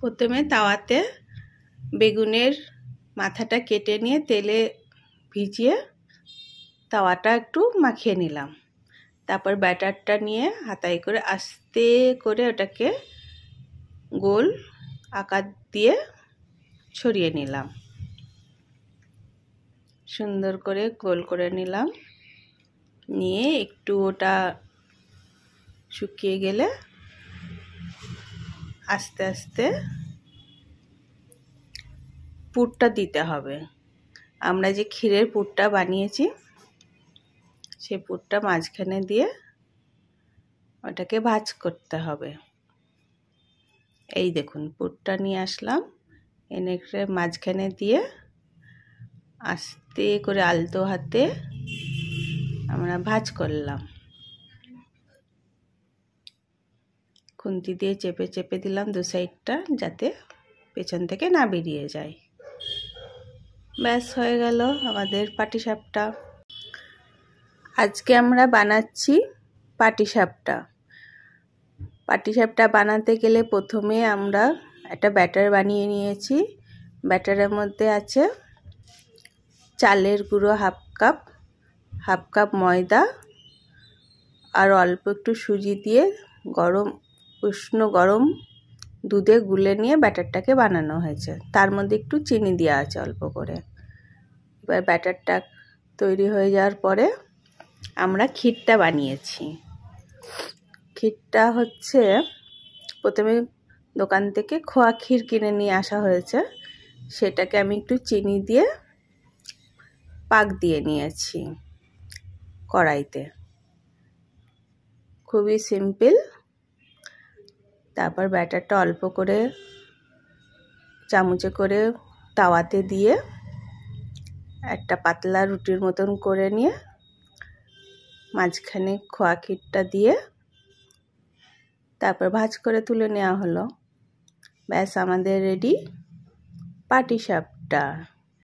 প্রথমে তাওয়াতে বেগুনের মাথাটা কেটে নিয়ে তেলে ভিজিয়ে তাওয়াটা একটু মাখিয়ে নিলাম। তারপর ব্যাটারটা নিয়ে হাতায় করে আস্তে করে ওটাকে গোল আকার দিয়ে ছড়িয়ে নিলাম। সুন্দর করে গোল করে নিলাম। নিয়ে একটু ওটা শুকিয়ে গেলে আস্তে আস্তে পুরটা দিতে হবে। আমরা যে ক্ষীরের পুরটা বানিয়েছি সেই পুরটা মাঝখানে দিয়ে ওটাকে ভাঁজ করতে হবে। এই দেখুন পুরটা নিয়ে আসলাম, এনে মাঝখানে দিয়ে আস্তে করে আলতো হাতে আমরা ভাঁজ করলাম। খুন্তি দিয়ে চেপে চেপে দিলাম দু সাইডটা, যাতে পেছন থেকে না বেরিয়ে যায়। ব্যাস হয়ে গেল আমাদের পাটিসাপটা। আজকে আমরা বানাচ্ছি পাটিসাপটা। পাটিসাপটা বানাতে গেলে প্রথমে আমরা একটা ব্যাটার বানিয়ে নিয়েছি। ব্যাটারের মধ্যে আছে চালের গুঁড়ো হাফ কাপ ময়দা আর অল্প একটু সুজি দিয়ে উষ্ণ গরম দুধে গুলে নিয়ে ব্যাটারটাকে বানানো হয়েছে। তার মধ্যে একটু চিনি দেওয়া আছে অল্প করে। এবার ব্যাটারটা তৈরি হয়ে যাওয়ার পরে আমরা ক্ষীরটা বানিয়েছি। ক্ষীরটা হচ্ছে প্রথমে দোকান থেকে খোয়া ক্ষীর কিনে নিয়ে আসা হয়েছে। সেটাকে আমি একটু চিনি দিয়ে পাক দিয়ে নিয়েছি কড়াইতে। খুবই সিম্পল। তারপর ব্যাটারটা অল্প করে চামচে করে তাওয়াতে দিয়ে একটা পাতলা রুটির মতন করে নিয়ে মাঝখানে খোয়া ক্ষীরটা দিয়ে তারপর ভাঁজ করে তুলে নেওয়া হলো। ব্যাস আমাদের রেডি পাটিসাপটা।